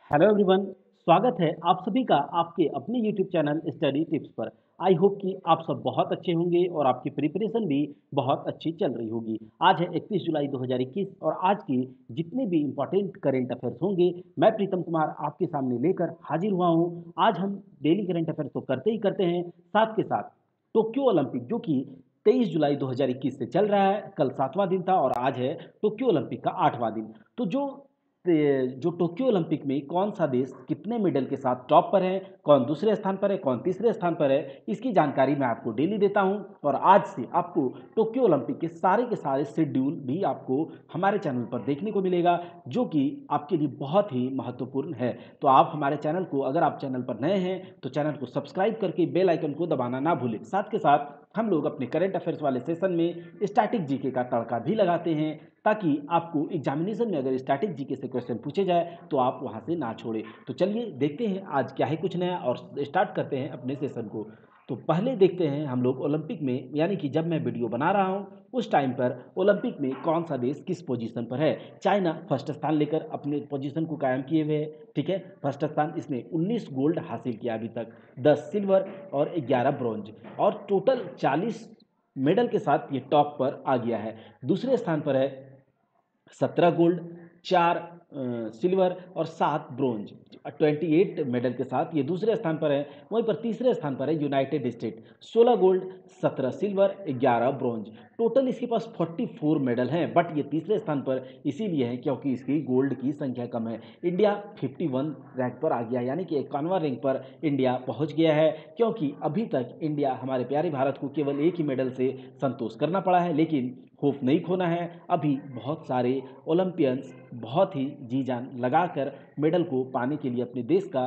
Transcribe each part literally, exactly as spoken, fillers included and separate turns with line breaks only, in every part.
Hello everyone. स्वागत है आप सभी का आपके अपने यूट्यूब चैनल स्टडी टिप्स पर। आई होप कि आप सब बहुत अच्छे होंगे और आपकी प्रिपरेशन भी बहुत अच्छी चल रही होगी। आज है इकतीस जुलाई दो हज़ार इक्कीस और आज के जितने भी इम्पोर्टेंट करेंट अफेयर्स होंगे मैं प्रीतम कुमार आपके सामने लेकर हाजिर हुआ हूँ। आज हम डेली करेंट अफेयर्स तो करते ही करते हैं, साथ के साथ टोक्यो ओलंपिक जो कि तेईस जुलाई दो हज़ार इक्कीस से चल रहा है, कल सातवां दिन था और आज है टोक्यो ओलंपिक का आठवां दिन। तो जो ते जो टोक्यो ओलंपिक में कौन सा देश कितने मेडल के साथ टॉप पर है, कौन दूसरे स्थान पर है, कौन तीसरे स्थान पर है, इसकी जानकारी मैं आपको डेली देता हूं। और आज से आपको टोक्यो ओलंपिक के सारे के सारे शेड्यूल भी आपको हमारे चैनल पर देखने को मिलेगा, जो कि आपके लिए बहुत ही महत्वपूर्ण है। तो आप हमारे चैनल को, अगर आप चैनल पर नए हैं तो चैनल को सब्सक्राइब करके बेल आइकन को दबाना ना भूलें। साथ के साथ हम लोग अपने करंट अफेयर्स वाले सेशन में स्टैटिक जीके का तड़का भी लगाते हैं, ताकि आपको एग्जामिनेशन में अगर स्टैटिक जीके से क्वेश्चन पूछे जाए तो आप वहां से ना छोड़े। तो चलिए देखते हैं आज क्या है कुछ नया और स्टार्ट करते हैं अपने सेशन को। तो पहले देखते हैं हम लोग ओलंपिक में, यानी कि जब मैं वीडियो बना रहा हूं उस टाइम पर ओलंपिक में कौन सा देश किस पोजीशन पर है। चाइना फर्स्ट स्थान लेकर अपने पोजीशन को कायम किए हुए है। ठीक है, फर्स्ट स्थान, इसने उन्नीस गोल्ड हासिल किया अभी तक, दस सिल्वर और ग्यारह ब्रॉन्ज, और टोटल चालीस मेडल के साथ ये टॉप पर आ गया है। दूसरे स्थान पर है सत्रह गोल्ड, चार सिल्वर और सात ब्रोंज, अट्ठाईस मेडल के साथ ये दूसरे स्थान पर है। वहीं पर तीसरे स्थान पर है यूनाइटेड स्टेट, सोलह गोल्ड, सत्रह सिल्वर, ग्यारह ब्रोंज। टोटल इसके पास चौवालीस मेडल हैं, बट ये तीसरे स्थान पर इसीलिए है क्योंकि इसकी गोल्ड की संख्या कम है। इंडिया इक्यावन रैंक पर आ गया, यानी कि इक्यावन रैंक पर इंडिया पहुंच गया है, क्योंकि अभी तक इंडिया, हमारे प्यारे भारत को केवल एक ही मेडल से संतोष करना पड़ा है। लेकिन होप नहीं खोना है, अभी बहुत सारे ओलंपियंस बहुत ही जी जान लगाकर मेडल को पाने के लिए, अपने देश का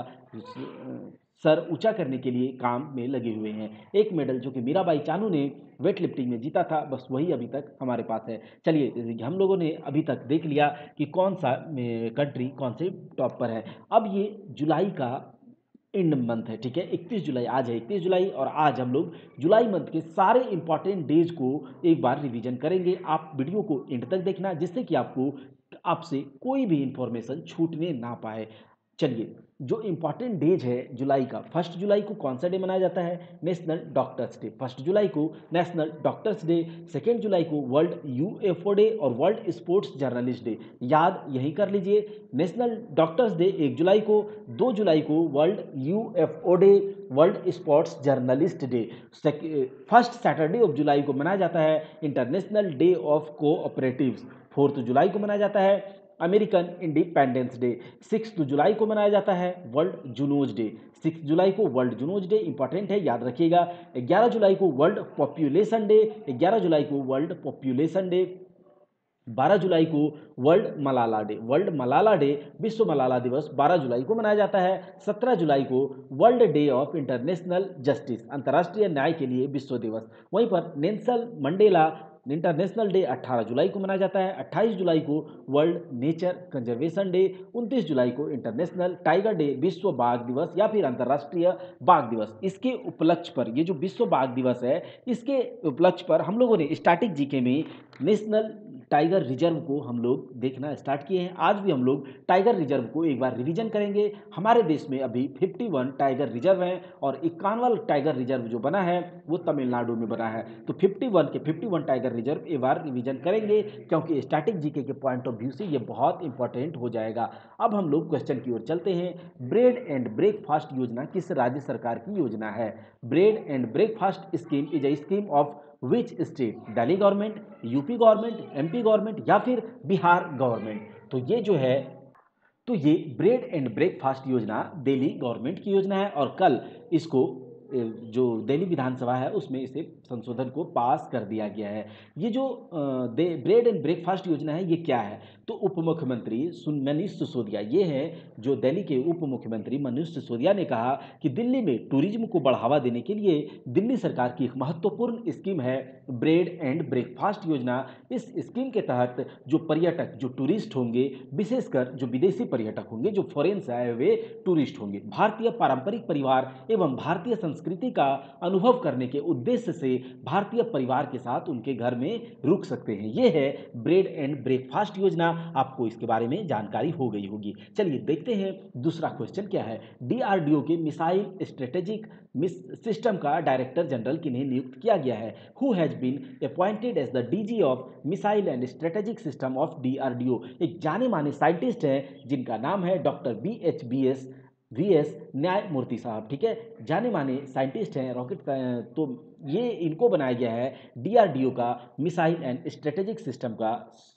सर ऊंचा करने के लिए काम में लगे हुए हैं। एक मेडल जो कि मीराबाई चानू ने वेट लिफ्टिंग में जीता था, बस वही अभी तक हमारे पास है। चलिए, हम लोगों ने अभी तक देख लिया कि कौन सा कंट्री कौन से टॉप पर है। अब ये जुलाई का एंड मंथ है, ठीक है, इकतीस जुलाई आज है, इकतीस जुलाई, और आज हम लोग जुलाई मंथ के सारे इंपॉर्टेंट डेज को एक बार रिवीजन करेंगे। आप वीडियो को एंड तक देखना, जिससे कि आपको आपसे कोई भी इंफॉर्मेशन छूटने ना पाए। चलिए, जो इंपॉर्टेंट डेज है जुलाई का, फर्स्ट जुलाई को कौन सा डे मनाया जाता है? National doctors day. फर्स्ट जुलाई को नेशनल डॉक्टर्स डे। सेकेंड जुलाई को वर्ल्ड यूएफओ डे और वर्ल्ड स्पोर्ट्स जर्नलिस्ट डे, याद यही कर लीजिए। नेशनल डॉक्टर्स डे एक जुलाई को, दो जुलाई को world UFO day, world sports journalist day. First Saturday of July को मनाया जाता है international day of cooperatives. Fourth जुलाई को मनाया जाता है अमेरिकन इंडिपेंडेंस डे। सिक्स जुलाई को मनाया जाता है वर्ल्ड जूनोज डे। सिक्स जुलाई को वर्ल्ड जूनोज डे इंपॉर्टेंट है, याद रखिएगा। ग्यारह जुलाई को वर्ल्ड पॉपुलेशन डे, ग्यारह जुलाई को वर्ल्ड पॉपुलेशन डे। बारह जुलाई को world Malala day, world Malala day, विश्व मलाला दिवस बारह जुलाई को मनाया जाता है। सत्रह जुलाई को world day of international justice, अंतर्राष्ट्रीय न्याय के लिए विश्व दिवस। वहीं पर नेल्सन मंडेला इंटरनेशनल डे अठारह जुलाई को मनाया जाता है। अट्ठाईस जुलाई को वर्ल्ड नेचर कंजर्वेशन डे। उनतीस जुलाई को इंटरनेशनल टाइगर डे, विश्व बाघ दिवस या फिर अंतर्राष्ट्रीय बाघ दिवस। इसके उपलक्ष्य पर, ये जो विश्व बाघ दिवस है, इसके उपलक्ष्य पर हम लोगों ने स्टैटिक जीके में नेशनल टाइगर रिजर्व को हम लोग देखना स्टार्ट किए हैं। आज भी हम लोग टाइगर रिजर्व को एक बार रिवीजन करेंगे। हमारे देश में अभी इक्यावन टाइगर रिजर्व हैं और इक्यावन टाइगर रिजर्व जो बना है वो तमिलनाडु में बना है। तो इक्यावन के इक्यावन टाइगर रिजर्व एक बार रिवीजन करेंगे, क्योंकि स्टैटिक जीके के पॉइंट ऑफ व्यू से ये बहुत इंपॉर्टेंट हो जाएगा। अब हम लोग क्वेश्चन की ओर चलते हैं। ब्रेड एंड ब्रेकफास्ट योजना किस राज्य सरकार की योजना है? Bread and breakfast scheme is a scheme of which state? Delhi government, UP government, MP government या फिर बिहार गवर्नमेंट? तो ये जो है, तो ये ब्रेड एंड ब्रेकफास्ट योजना दिल्ली गवर्नमेंट की योजना है और कल इसको जो दिल्ली विधानसभा है उसमें इसे संशोधन को पास कर दिया गया है। ये जो ब्रेड एंड ब्रेकफास्ट योजना है, ये क्या है? तो उप मुख्यमंत्री मनीष सिसोदिया, ये है जो दिल्ली के उप मुख्यमंत्री मनीष सिसोदिया ने कहा कि दिल्ली में टूरिज्म को बढ़ावा देने के लिए दिल्ली सरकार की एक महत्वपूर्ण स्कीम है ब्रेड एंड ब्रेकफास्ट योजना। इस स्कीम के तहत जो पर्यटक, जो टूरिस्ट होंगे, विशेषकर जो विदेशी पर्यटक होंगे, जो फॉरेन से आए हुए टूरिस्ट होंगे, भारतीय पारंपरिक परिवार एवं भारतीय संस्कृति का अनुभव करने के उद्देश्य से भारतीय परिवार के साथ उनके घर में रुक सकते हैं। ये है ब्रेड एंड ब्रेकफास्ट योजना, आपको इसके बारे में जानकारी हो गई होगी। चलिए देखते हैं दूसरा क्वेश्चन क्या है। डीआरडीओ के मिसाइल स्ट्रेटेजिक सिस्टम का डायरेक्टर जनरल किन्हें नियुक्त किया गया है? Who has been appointed as the DG of missile and strategic system of DRDO? एक जाने माने साइंटिस्ट हैं जिनका नाम है doctor B H B S V S न्यायमूर्ति साहब। ठीक है, जाने माने साइंटिस्ट हैं रॉकेट, तो ये इनको बनाया गया है डीआरडीओ का मिसाइल एंड स्ट्रेटेजिक सिस्टम का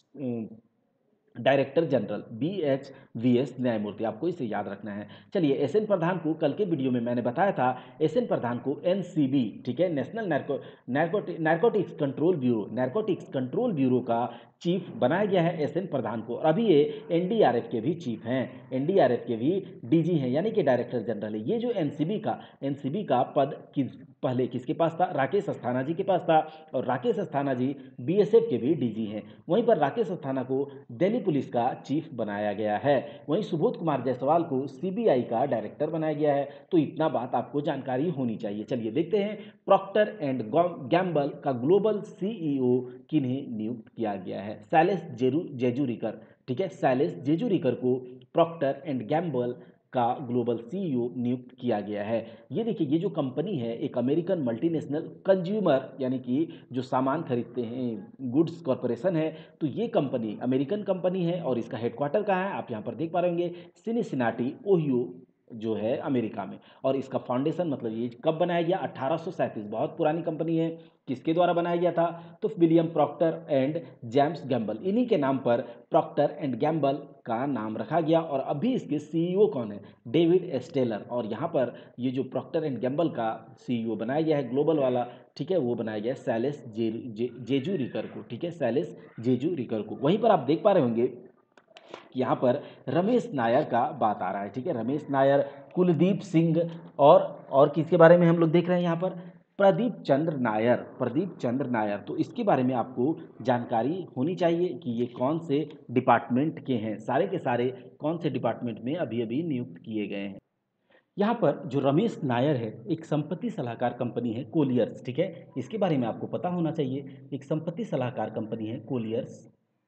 director general B H V S न्यायमूर्ति, आपको इसे याद रखना है। चलिए, एस एन प्रधान को कल के वीडियो में मैंने बताया था, एस एन प्रधान को एन सी बी, ठीक है, national narcotics control bureau, narcotics control bureau का चीफ बनाया गया है एस एन प्रधान को। और अभी ये एन डी आर एफ के भी चीफ हैं, एन डी आर एफ के भी डी जी हैं, यानी कि डायरेक्टर जनरल है। ये जो एन सी बी का एन सी बी का पद किस पहले किसके पास था? राकेश अस्थाना जी के पास था, और Rakesh Asthana ji B S F के भी डी जी हैं। वहीं पर राकेश अस्थाना को दिल्ली पुलिस का चीफ बनाया गया है। वहीं सुबोध कुमार जायसवाल को सी बी आई का डायरेक्टर बनाया गया है। तो इतना बात आपको जानकारी होनी चाहिए। चलिए देखते हैं, प्रॉक्टर एंड गैम्बल का ग्लोबल सी ई ओ किन्हें नियुक्त किया गया है? सैलेस जेजुरिकर, ठीक है, सैलेस जेजुरिकर को प्रॉक्टर एंड गैम्बल का ग्लोबल सीईओ नियुक्त किया गया है। ये देखिए, ये जो कंपनी है एक अमेरिकन मल्टीनेशनल कंज्यूमर, यानी कि जो सामान खरीदते हैं, गुड्स कॉरपोरेशन है। तो ये कंपनी अमेरिकन कंपनी है और इसका हेडक्वार्टर कहाँ है? आप यहाँ पर देख पा रहे होंगे, सिनिसिनाटी ओहियो जो है अमेरिका में। और इसका फाउंडेशन, मतलब ये कब बनाया गया? अठारह सौ सैंतीस, बहुत पुरानी कंपनी है। किसके द्वारा बनाया गया था? तो William Procter and James Gamble, इन्हीं के नाम पर प्रॉक्टर एंड गैम्बल का नाम रखा गया। और अभी इसके सीईओ कौन है? डेविड एस्टेलर। और यहाँ पर ये जो प्रॉक्टर एंड गैम्बल का सीईओ बनाया गया है ग्लोबल वाला, ठीक है, वो बनाया गया है सैलेस जे, जे, जेजू रिकर को, ठीक है, सैलेस जेजू रिकर को। वहीं पर आप देख पा रहे होंगे यहाँ पर रमेश नायर का बात आ रहा है, ठीक है, रमेश नायर, कुलदीप सिंह, और और किसके बारे में हम लोग देख रहे हैं यहाँ पर? प्रदीप चंद्र नायर, प्रदीप चंद्र नायर। तो इसके बारे में आपको जानकारी होनी चाहिए कि ये कौन से डिपार्टमेंट के हैं। सारे के सारे कौन से डिपार्टमेंट में अभी अभी नियुक्त किए गए हैं। यहाँ पर जो रमेश नायर है, एक संपत्ति सलाहकार कंपनी है कोलियर्स, ठीक है, इसके बारे में आपको पता होना चाहिए। एक संपत्ति सलाहकार कंपनी है कोलियर्स,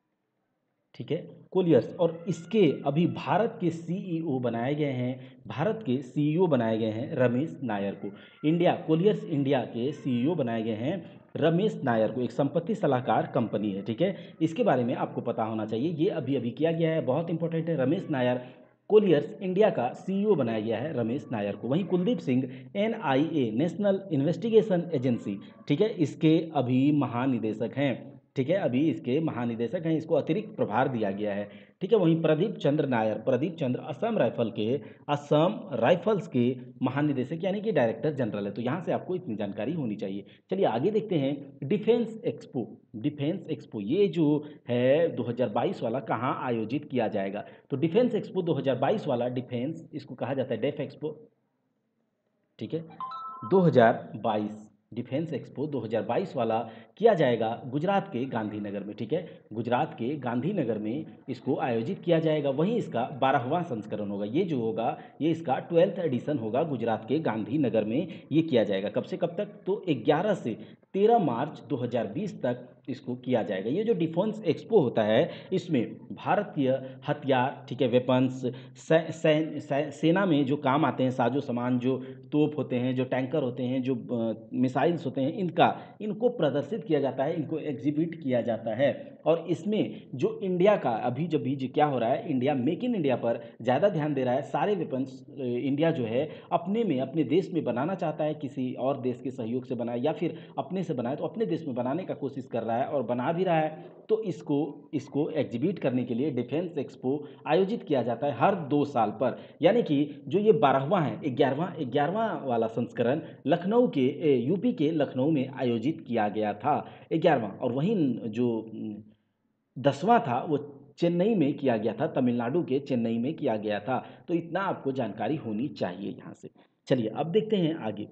ठीक है, कोलियर्स। और इसके अभी भारत के सीईओ बनाए गए हैं, भारत के सीईओ बनाए गए हैं रमेश नायर को। इंडिया, कोलियर्स इंडिया के सीईओ बनाए गए हैं रमेश नायर को। एक संपत्ति सलाहकार कंपनी है, ठीक है, इसके बारे में आपको पता होना चाहिए। ये अभी अभी किया गया है, बहुत इंपॉर्टेंट है। रमेश नायर कोलियर्स इंडिया का सीईओ बनाया गया है रमेश नायर को। वहीं Kuldeep Singh N I A, national investigation agency, ठीक है, इसके अभी महानिदेशक हैं, ठीक है, अभी इसके महानिदेशक हैं, इसको अतिरिक्त प्रभार दिया गया है, ठीक है। वहीं प्रदीप चंद्र नायर, प्रदीप चंद्र असम राइफल के असम राइफल्स के महानिदेशक यानी कि डायरेक्टर जनरल है। तो यहाँ से आपको इतनी जानकारी होनी चाहिए। चलिए आगे देखते हैं, डिफेंस एक्सपो, डिफेंस एक्सपो ये जो है दो हज़ार बाईस वाला कहाँ आयोजित किया जाएगा? तो डिफेंस एक्सपो दो हज़ार बाईस वाला, डिफेंस इसको कहा जाता है डेफ एक्सपो, ठीक है, दो हज़ार बाईस डिफेंस एक्सपो दो हज़ार बाईस वाला किया जाएगा गुजरात के गांधीनगर में, ठीक है, गुजरात के गांधीनगर में इसको आयोजित किया जाएगा। वहीं इसका बारहवां संस्करण होगा, ये जो होगा ये इसका ट्वेल्थ एडिशन होगा, गुजरात के गांधीनगर में ये किया जाएगा। कब से कब तक? तो ग्यारह से तेरह मार्च दो हज़ार बीस तक इसको किया जाएगा। ये जो डिफेंस एक्सपो होता है, इसमें भारतीय हथियार, ठीक है, वेपन्स, सेना में जो काम आते हैं साजो सामान, जो तोप होते हैं, जो टैंकर होते हैं, जो मिसाइल्स होते हैं, इनका इनको प्रदर्शित किया जाता है, इनको एग्जिबिट किया जाता है। और इसमें जो इंडिया का अभी जब भी क्या हो रहा है, इंडिया मेक इन इंडिया पर ज़्यादा ध्यान दे रहा है। सारे वेपन्स इंडिया जो है अपने में, अपने देश में बनाना चाहता है, किसी और देश के सहयोग से बनाए या फिर अपने से बनाए, तो अपने देश में बनाने का कोशिश कर रहा है और बना भी रहा है। तो इसको इसको एग्जिबिट करने के लिए डिफेंस एक्सपो आयोजित किया जाता है हर दो साल पर। यानी कि जो ये बारहवां है, ग्यारहवां ग्यारहवां वाला संस्करण लखनऊ के, यूपी के लखनऊ में आयोजित किया गया था, ग्यारहवां। और वहीं जो दसवां था वो चेन्नई में किया गया था, तमिलनाडु के चेन्नई में किया गया था। तो इतना आपको जानकारी होनी चाहिए यहाँ से। चलिए अब देखते हैं आगे,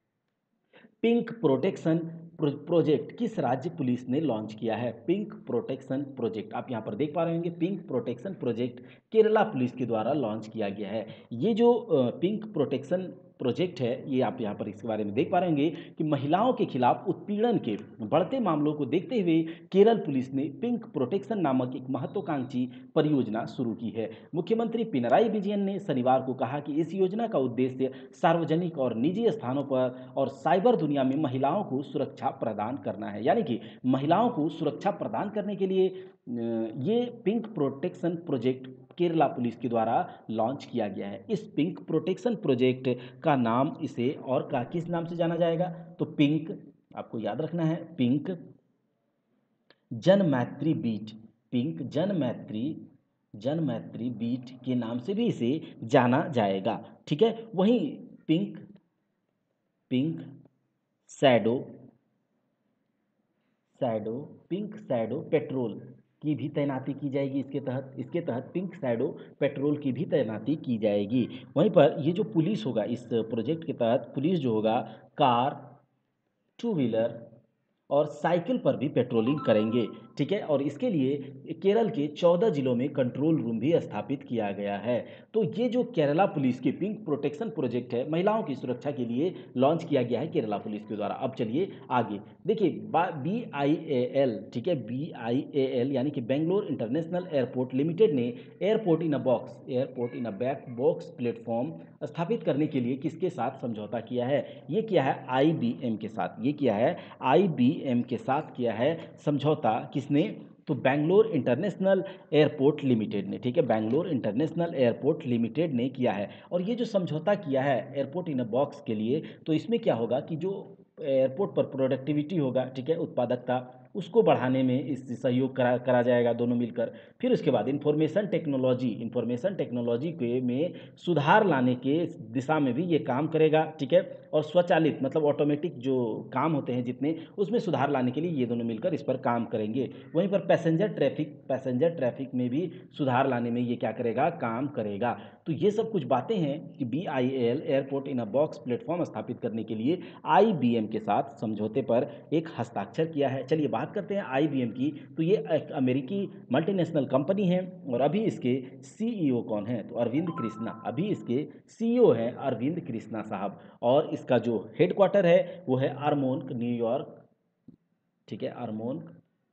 पिंक प्रोटेक्शन प्रोजेक्ट किस राज्य पुलिस ने लॉन्च किया है? पिंक प्रोटेक्शन प्रोजेक्ट आप यहाँ पर देख पा रहे होंगे, pink protection project Kerala police के द्वारा लॉन्च किया गया है। ये जो पिंक प्रोटेक्शन प्रोजेक्ट है, ये आप यहाँ पर इसके बारे में देख पा रहे होंगे कि महिलाओं के खिलाफ उत्पीड़न के बढ़ते मामलों को देखते हुए केरल पुलिस ने पिंक प्रोटेक्शन नामक एक महत्वाकांक्षी परियोजना शुरू की है। मुख्यमंत्री पिनराई विजयन ने शनिवार को कहा कि इस योजना का उद्देश्य सार्वजनिक और निजी स्थानों पर और साइबर दुनिया में महिलाओं को सुरक्षा प्रदान करना है। यानी कि महिलाओं को सुरक्षा प्रदान करने के लिए ये pink protection project Kerala police के द्वारा लॉन्च किया गया है। इस पिंक प्रोटेक्शन प्रोजेक्ट का नाम इसे और का किस नाम से जाना जाएगा, तो पिंक, आपको याद रखना है, पिंक जन मैत्री बीट, पिंक जन मैत्री जन मैत्री बीट के नाम से भी इसे जाना जाएगा। ठीक है, वहीं pink pink shadow shadow pink shadow patrol की भी तैनाती की जाएगी इसके तहत इसके तहत पिंक शैडो पेट्रोल की भी तैनाती की जाएगी। वहीं पर ये जो पुलिस होगा, इस प्रोजेक्ट के तहत पुलिस जो होगा कार, टू व्हीलर और साइकिल पर भी पेट्रोलिंग करेंगे। ठीक है, और इसके लिए केरल के चौदह जिलों में कंट्रोल रूम भी स्थापित किया गया है। तो ये जो केरला पुलिस के पिंक प्रोटेक्शन प्रोजेक्ट है, महिलाओं की सुरक्षा के लिए लॉन्च किया गया है केरला पुलिस के द्वारा। अब चलिए आगे देखिए, बी आई ए एल, ठीक है, बी आई ए एल यानी कि बेंगलोर इंटरनेशनल एयरपोर्ट लिमिटेड ने airport in a box airport in a back box platform स्थापित करने के लिए किसके साथ समझौता किया है? ये किया है आई बी एम के साथ। ये किया है आई बी एम के साथ किया है समझौता। किसने? तो बेंगलोर इंटरनेशनल एयरपोर्ट लिमिटेड ने। ठीक है, बेंगलोर इंटरनेशनल एयरपोर्ट लिमिटेड ने किया है। और ये जो समझौता किया है एयरपोर्ट इन अ बॉक्स के लिए, तो इसमें क्या होगा कि जो एयरपोर्ट पर प्रोडक्टिविटी होगा, ठीक है, उत्पादकता, उसको बढ़ाने में इससे सहयोग करा करा जाएगा दोनों मिलकर। फिर उसके बाद इंफॉर्मेशन टेक्नोलॉजी इंफॉर्मेशन टेक्नोलॉजी के में सुधार लाने के दिशा में भी ये काम करेगा। ठीक है, और स्वचालित मतलब ऑटोमेटिक जो काम होते हैं जितने, उसमें सुधार लाने के लिए ये दोनों मिलकर इस पर काम करेंगे। वहीं पर पैसेंजर ट्रैफिक पैसेंजर ट्रैफिक में भी सुधार लाने में ये क्या करेगा? काम करेगा। तो ये सब कुछ बातें हैं कि B I L airport in a box platform स्थापित करने के लिए आई बी एम के साथ समझौते पर एक हस्ताक्षर किया है। चलिए बात करते हैं आई बी एम की। तो ये एक अमेरिकी मल्टीनेशनल कंपनी है और अभी इसके सी ई ओ कौन है? तो अरविंद कृष्णा। अभी इसके सी ई ओ है अरविंद कृष्णा साहब, और इसका जो हेडक्वार्टर है वो है आर्मोन्क, न्यूयॉर्क। ठीक है, आर्मोन्क,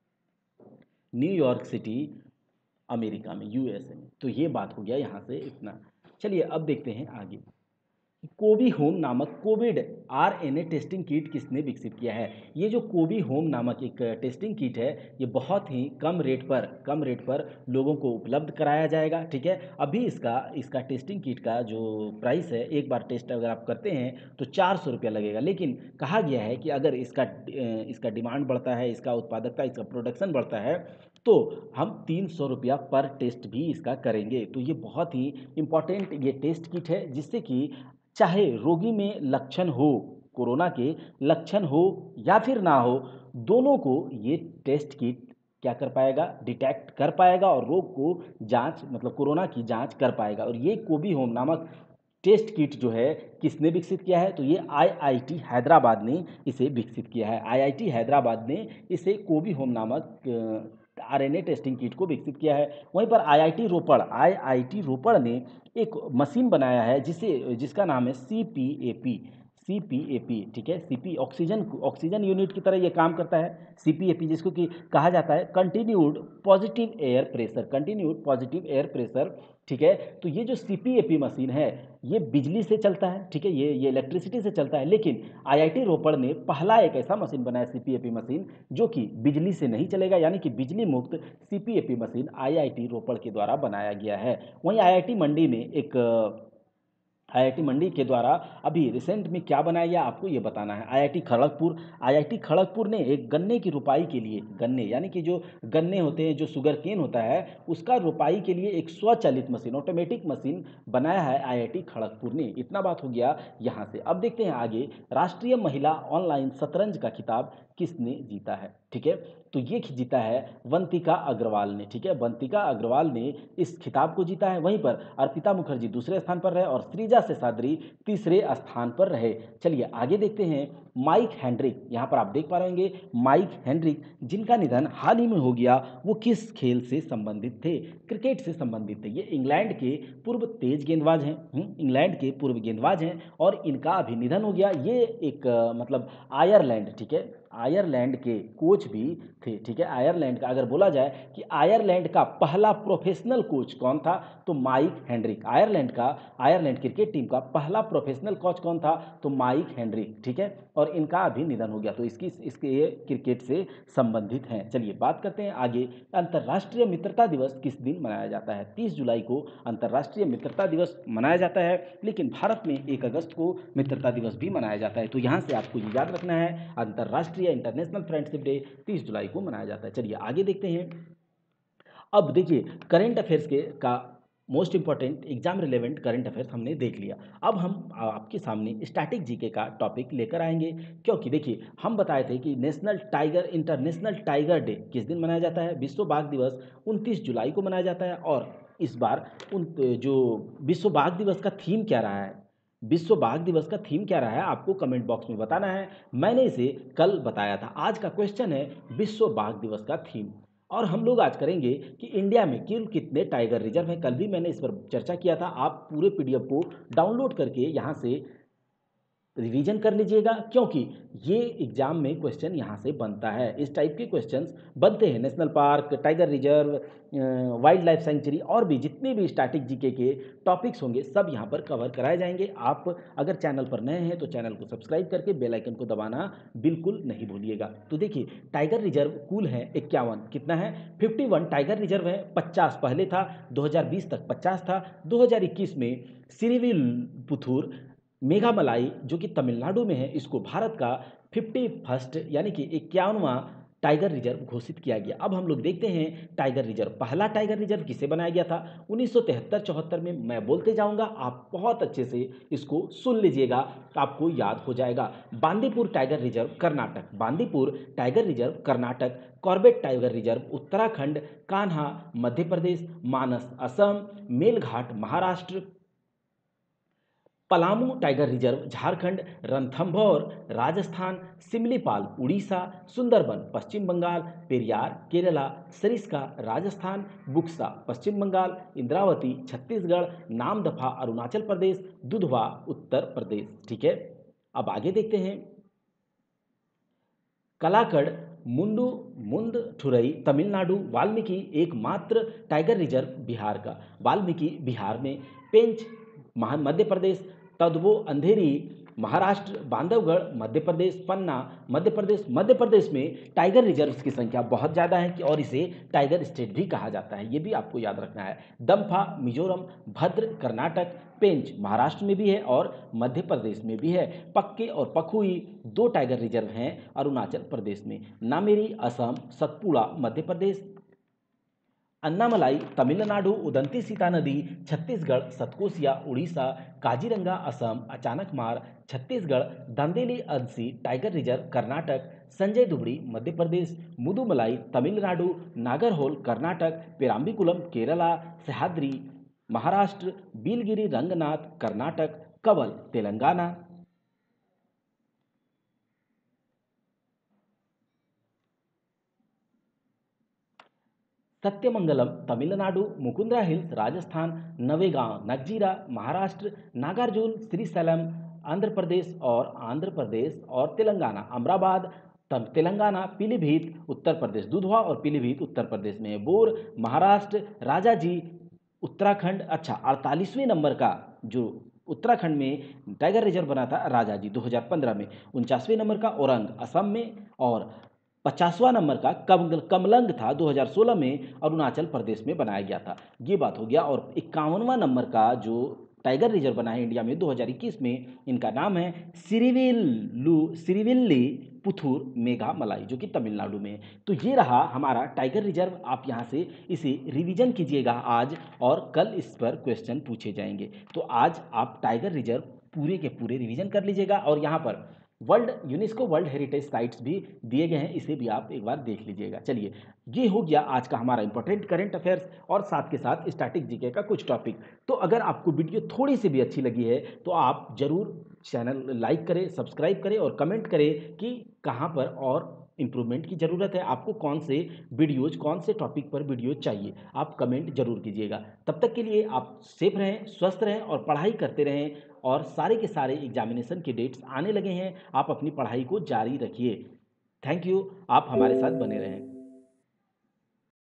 न्यूयॉर्क सिटी, अमेरिका में, यू एस ए में। तो ये बात हो गया यहाँ से इतना। चलिए अब देखते हैं आगे। कोवी होम नामक covid R N A testing kit किसने विकसित किया है? ये जो कोवी होम नामक एक टेस्टिंग किट है, ये बहुत ही कम रेट पर कम रेट पर लोगों को उपलब्ध कराया जाएगा। ठीक है, अभी इसका इसका टेस्टिंग किट का जो प्राइस है, एक बार टेस्ट अगर आप करते हैं तो चार सौ रुपया लगेगा। लेकिन कहा गया है कि अगर इसका इसका डिमांड बढ़ता है, इसका उत्पादकता, इसका प्रोडक्शन बढ़ता है, तो हम तीन सौ रुपया पर टेस्ट भी इसका करेंगे। तो ये बहुत ही इम्पॉर्टेंट ये टेस्ट किट है, जिससे कि चाहे रोगी में लक्षण हो, कोरोना के लक्षण हो या फिर ना हो, दोनों को ये टेस्ट किट क्या कर पाएगा? डिटेक्ट कर पाएगा और रोग को जांच मतलब कोरोना की जांच कर पाएगा। और ये कोवी होम नामक टेस्ट किट जो है किसने विकसित किया है? तो ये आई आई टी हैदराबाद ने इसे विकसित किया है। आई आई टी हैदराबाद ने इसे कोवी होम नामक R N A testing kit को विकसित किया है। वहीं पर आई I T Ropar I I T रोपड़ ने एक मशीन बनाया है जिसे जिसका नाम है C P A P C P A P. ठीक है, C P oxygen oxygen unit की तरह ये काम करता है। सी पी ए पी जिसको कि कहा जाता है continued positive air pressure continued positive air pressure. ठीक है, तो ये जो C P A P machine है ये बिजली से चलता है। ठीक है, ये ये इलेक्ट्रिसिटी से चलता है। लेकिन आई आई टी रोपड़ ने पहला एक ऐसा मशीन बनाया, C P A P machine, जो कि बिजली से नहीं चलेगा, यानी कि बिजली मुक्त C P A P machine I I T Ropar के द्वारा बनाया गया है। वहीं आई आई टी मंडी में एक आई आई टी मंडी के द्वारा अभी रिसेंट में क्या बनाया गया आपको ये बताना है। I I T Kharagpur I I T Kharagpur ने एक गन्ने की रुपाई के लिए, गन्ने यानी कि जो गन्ने होते हैं, जो शुगर केन होता है, उसका रुपाई के लिए एक स्वचालित मशीन, ऑटोमेटिक मशीन बनाया है आई आई टी खड़गपुर ने। इतना बात हो गया यहाँ से। अब देखते हैं आगे। राष्ट्रीय महिला ऑनलाइन शतरंज का खिताब किसने जीता है, ठीक है। तो ये जीता है वंतिका अग्रवाल ने, ठीक है। वंतिका अग्रवाल ने इस खिताब को जीता है। वहीं पर अर्पिता मुखर्जी दूसरे स्थान पर रहे और श्रीजा शेषाद्री तीसरे स्थान पर रहे। चलिए आगे देखते हैं। माइक हेनरिक, यहाँ पर आप देख पा रहे होंगे माइक हेनरिक, जिनका निधन हाल ही में हो गया, वो किस खेल से संबंधित थे? क्रिकेट से संबंधित थे। ये इंग्लैंड के पूर्व तेज गेंदबाज हैं, इंग्लैंड के पूर्व गेंदबाज हैं और इनका अभी निधन हो गया। ये एक आ, मतलब आयरलैंड, ठीक है, आयरलैंड के कोच भी थे, ठीक है। आयरलैंड का अगर बोला जाए कि आयरलैंड का पहला प्रोफेशनल कोच कौन था, तो माइक हेनरिक। आयरलैंड का आयरलैंड क्रिकेट टीम का पहला प्रोफेशनल कोच कौन था, तो माइक हेनरिक, ठीक है। और इनका अभी निधन हो गया, तो इसकी इसके ये क्रिकेट से संबंधित हैं। चलिए बात करते हैं आगे। अंतर्राष्ट्रीय मित्रता दिवस किस दिन मनाया जाता है? तीस जुलाई को अंतर्राष्ट्रीय मित्रता दिवस मनाया जाता है, लेकिन भारत में एक अगस्त को मित्रता दिवस भी मनाया जाता है। तो यहाँ से आपको ये याद रखना है, अंतर्राष्ट्रीय इंटरनेशनल फ्रेंडशिप डे तीस जुलाई को मनाया जाता है। चलिए आगे देखते हैं। अब देखिए करंट अफेयर्स के का most important exam relevant current affairs हमने देख लिया। अब हम आपके सामने स्टैटिक जीके का टॉपिक लेकर आएंगे, क्योंकि देखिए हम बताए थे कि national tiger international tiger day किस दिन मनाया जाता है? विश्व बाघ दिवस उनतीस जुलाई को मनाया जाता है। और इस बार उन जो विश्व बाघ दिवस का थीम क्या रहा है, विश्व बाघ दिवस का थीम क्या रहा है, आपको कमेंट बॉक्स में बताना है। मैंने इसे कल बताया था। आज का क्वेश्चन है विश्व बाघ दिवस का थीम। और हम लोग आज करेंगे कि इंडिया में कुल कितने टाइगर रिजर्व हैं। कल भी मैंने इस पर चर्चा किया था। आप पूरे पीडीएफ को डाउनलोड करके यहाँ से रिवीजन कर लीजिएगा, क्योंकि ये एग्जाम में क्वेश्चन यहाँ से बनता है। इस टाइप के क्वेश्चंस बनते हैं। National park, tiger reserve, wildlife sanctuary और भी जितने भी स्टैटिक जीके के टॉपिक्स होंगे सब यहाँ पर कवर कराए जाएंगे। आप अगर चैनल पर नए हैं तो चैनल को सब्सक्राइब करके बेल आइकन को दबाना बिल्कुल नहीं भूलिएगा। तो देखिए टाइगर रिजर्व कुल है इक्यावन, कितना है? इक्यावन टाइगर रिजर्व है। पचास पहले था, दो हज़ार बीस तक पचास था। दो हज़ार इक्कीस में सिरिविलपुथुर मेघामलाई जो कि तमिलनाडु में है, इसको भारत का फिफ्टी फर्स्ट यानी कि इक्यावनवां टाइगर रिजर्व घोषित किया गया। अब हम लोग देखते हैं टाइगर रिजर्व, पहला टाइगर रिजर्व किसे बनाया गया था? उन्नीस सौ तिहत्तर चौहत्तर में। मैं बोलते जाऊंगा, आप बहुत अच्छे से इसको सुन लीजिएगा, आपको याद हो जाएगा। Bandipur tiger reserve Karnataka, Bandipur tiger reserve Karnataka. Corbett tiger reserve Uttarakhand. Kanha Madhya Pradesh. Manas Assam. Melghat Maharashtra. Palamu tiger reserve Jharkhand. Ranthambore Rajasthan. Similipal Orissa. Sundarban Paschim Bengal. Periyar Kerala. Sariska Rajasthan. Buxa Paschim Bengal. Indravati Chhattisgarh. Namdapha Arunachal Pradesh. Dudhwa Uttar Pradesh, ठीक है। अब आगे देखते हैं। कलाकड़ मुंडू मुंडठुरई तमिलनाडु। वाल्मीकि एकमात्र टाइगर रिजर्व बिहार का, वाल्मीकि बिहार में। पेंच महा मध्य प्रदेश। तदबो अंधेरी महाराष्ट्र। बांधवगढ़ मध्य प्रदेश। पन्ना मध्य प्रदेश। मध्य प्रदेश में टाइगर रिजर्व्स की संख्या बहुत ज़्यादा है कि और इसे टाइगर स्टेट भी कहा जाता है, ये भी आपको याद रखना है। दम्फा मिजोरम। भद्र कर्नाटक। पेंच महाराष्ट्र में भी है और मध्य प्रदेश में भी है। पक्के और पखुई दो टाइगर रिजर्व हैं अरुणाचल प्रदेश में। Nameri Assam. Satpura Madhya Pradesh. Annamalai Tamil Nadu. Udanti Sita Nadi Chhattisgarh. Satkosia Orissa. Kaziranga Assam. Achanakmar Chhattisgarh. Dandeli Anshi tiger reserve Karnataka. Sanjay Dubri Madhya Pradesh. Mudumalai Tamil Nadu. Nagarhole Karnataka. Parambikulam Kerala. Sahyadri Maharashtra. Biligiri Ranganatha Karnataka. Kawal Telangana. Sathyamangalam Tamil Nadu. Mukundra hills Rajasthan. Navegaon Nagzira Maharashtra. Nagarjuna Srisailam Andhra Pradesh और आंध्र प्रदेश और तेलंगाना। अमराबाद तेलंगाना। पीलीभीत उत्तर प्रदेश, दुधवा और पीलीभीत उत्तर प्रदेश में है। बोर महाराष्ट्र। राजाजी उत्तराखंड। अच्छा, अड़तालीसवें नंबर का जो उत्तराखंड में टाइगर रिजर्व बना था राजाजी दो हज़ार पंद्रह में। उनचासवें नंबर का औरंग असम में और पचासवां नंबर का कम कमलंग था दो हज़ार सोलह में अरुणाचल प्रदेश में बनाया गया था। ये बात हो गया। और इक्यावनवां नंबर का जो टाइगर रिजर्व बना है इंडिया में दो हज़ार इक्कीस में, इनका नाम है सिरिविल्लू सिरिविल्ली पुथुर मेघामलाई जो कि तमिलनाडु में है। तो ये रहा हमारा टाइगर रिजर्व। आप यहाँ से इसे रिवीजन कीजिएगा आज, और कल इस पर क्वेश्चन पूछे जाएंगे। तो आज आप टाइगर रिजर्व पूरे के पूरे रिवीजन कर लीजिएगा। और यहाँ पर world UNESCO world heritage sites भी दिए गए हैं, इसे भी आप एक बार देख लीजिएगा। चलिए, ये हो गया आज का हमारा इंपॉर्टेंट करंट अफेयर्स और साथ के साथ स्टैटिक जीके का कुछ टॉपिक। तो अगर आपको वीडियो थोड़ी सी भी अच्छी लगी है तो आप ज़रूर चैनल लाइक करें, सब्सक्राइब करें और कमेंट करें कि कहाँ पर और इम्प्रूवमेंट की ज़रूरत है, आपको कौन से वीडियोज़, कौन से टॉपिक पर वीडियो चाहिए, आप कमेंट ज़रूर कीजिएगा। तब तक के लिए आप सेफ रहें, स्वस्थ रहें और पढ़ाई करते रहें। और सारे के सारे एग्जामिनेशन के डेट्स आने लगे हैं, आप अपनी पढ़ाई को जारी रखिए। थैंक यू, आप हमारे साथ बने रहें।